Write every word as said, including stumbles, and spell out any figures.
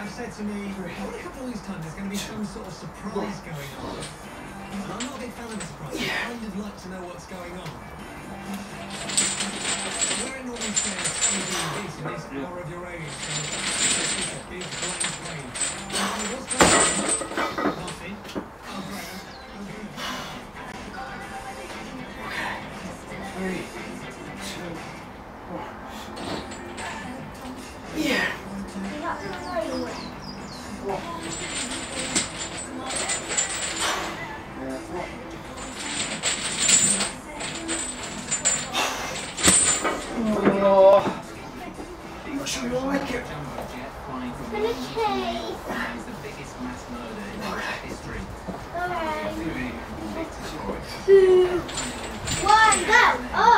said to me, what a couple of these times there's going to be some sort of surprise going on. And I'm not a big fan of the surprise. I kind of like to know what's going on. Where it normally says A B this and this are of your age, so it's just a big blank page. What's going on? Nothing. Oh, great. Three, two, one. Yeah. Oh, I'm not sure you'll like it. Okay. Okay. Two, one, go! Oh!